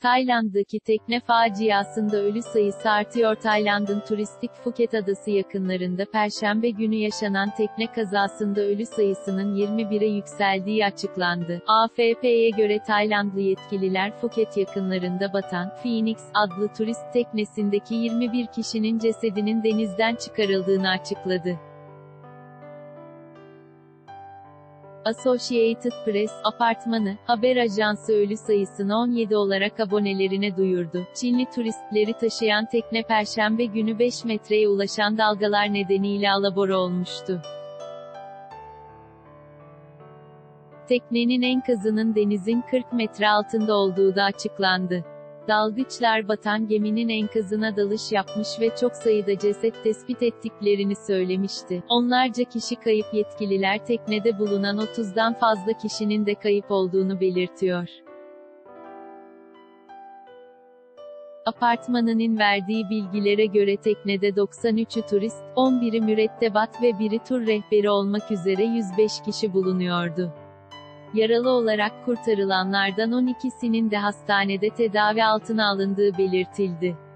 Tayland'daki tekne faciasında ölü sayısı artıyor. Tayland'ın turistik Phuket adası yakınlarında Perşembe günü yaşanan tekne kazasında ölü sayısının 21'e yükseldiği açıklandı. AFP'ye göre Taylandlı yetkililer Phuket yakınlarında batan Phoenix adlı turist teknesindeki 21 kişinin cesedinin denizden çıkarıldığını açıkladı. Associated Press, apartmanı, haber ajansı ölü sayısını 17 olarak abonelerine duyurdu. Çinli turistleri taşıyan tekne Perşembe günü 5 metreye ulaşan dalgalar nedeniyle alabora olmuştu. Teknenin enkazının denizin 40 metre altında olduğu da açıklandı. Dalgıçlar batan geminin enkazına dalış yapmış ve çok sayıda ceset tespit ettiklerini söylemişti. Onlarca kişi kayıp. Yetkililer teknede bulunan 30'dan fazla kişinin de kayıp olduğunu belirtiyor. Apartmanının verdiği bilgilere göre teknede 93'ü turist, 11'i mürettebat ve 1'i tur rehberi olmak üzere 105 kişi bulunuyordu. Yaralı olarak kurtarılanlardan 12'sinin de hastanede tedavi altına alındığı belirtildi.